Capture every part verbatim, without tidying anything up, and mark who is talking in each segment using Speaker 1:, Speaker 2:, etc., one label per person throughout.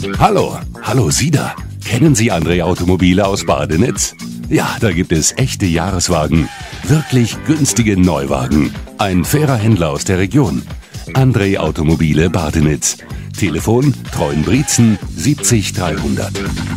Speaker 1: Hallo, hallo Sie da. Kennen Sie André Automobile aus Badenitz? Ja, da gibt es echte Jahreswagen. Wirklich günstige Neuwagen. Ein fairer Händler aus der Region. André Automobile Badenitz. Telefon Treuenbrietzen siebzig dreihundert.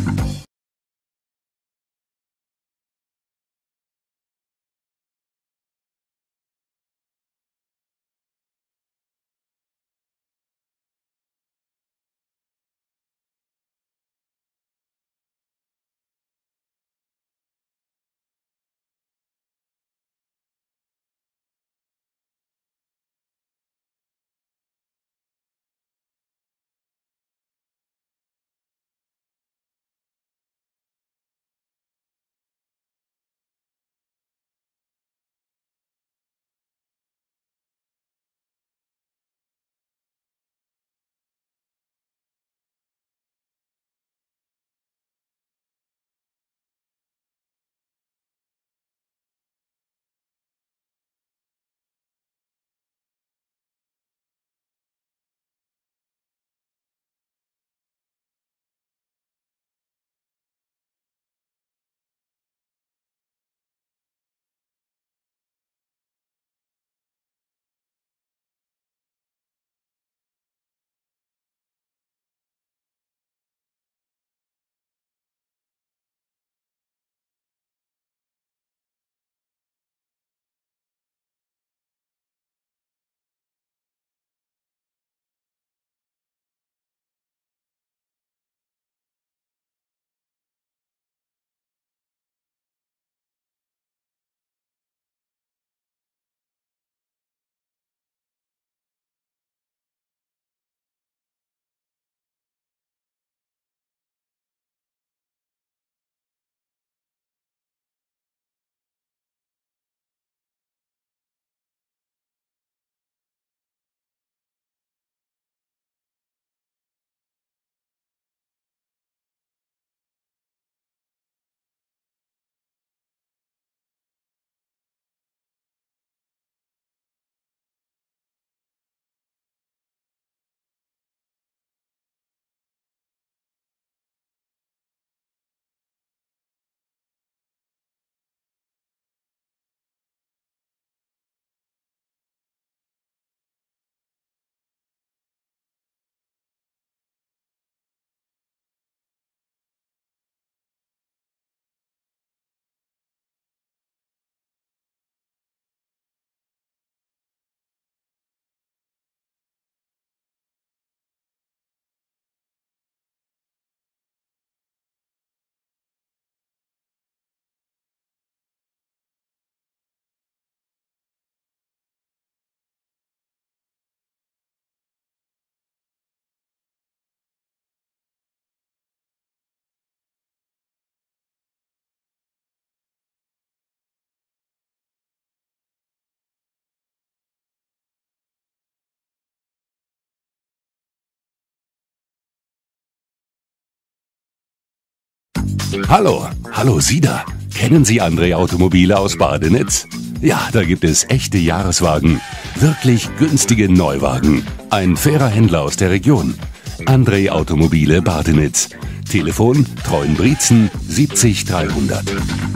Speaker 1: Hallo, hallo Sie da. Kennen Sie André Automobile aus Badenitz? Ja, da gibt es echte Jahreswagen. Wirklich günstige Neuwagen. Ein fairer Händler aus der Region. André Automobile Badenitz. Telefon Treuenbrietzen siebzig dreihundert.